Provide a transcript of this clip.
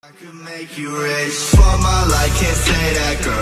I could make you rich for my life, can't say that, girl.